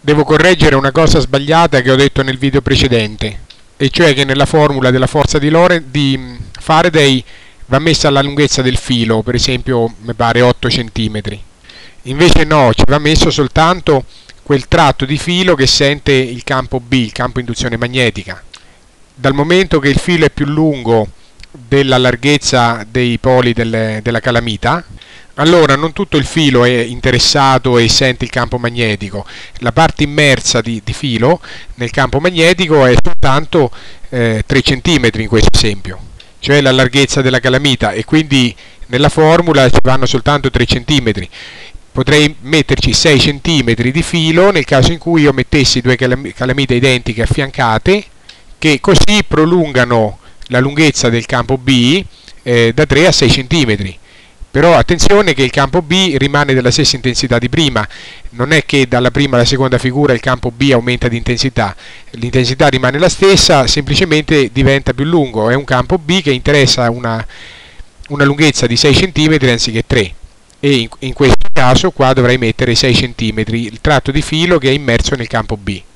Devo correggere una cosa sbagliata che ho detto nel video precedente, e cioè che nella formula della forza di Faraday va messa la lunghezza del filo, per esempio mi pare 8 cm. Invece no, ci va messo soltanto quel tratto di filo che sente il campo B, il campo induzione magnetica. Dal momento che il filo è più lungo della larghezza dei poli della calamita, allora non tutto il filo è interessato e sente il campo magnetico. La parte immersa di filo nel campo magnetico è soltanto 3 cm in questo esempio, cioè la larghezza della calamita, e quindi nella formula ci vanno soltanto 3 cm. Potrei metterci 6 cm di filo nel caso in cui io mettessi due calamite identiche affiancate, che così prolungano la lunghezza del campo B da 3 a 6 cm. Però attenzione che il campo B rimane della stessa intensità di prima, non è che dalla prima alla seconda figura il campo B aumenta di intensità, l'intensità rimane la stessa, semplicemente diventa più lungo, è un campo B che interessa una lunghezza di 6 cm anziché 3, e in questo caso qua dovrei mettere 6 cm, il tratto di filo che è immerso nel campo B.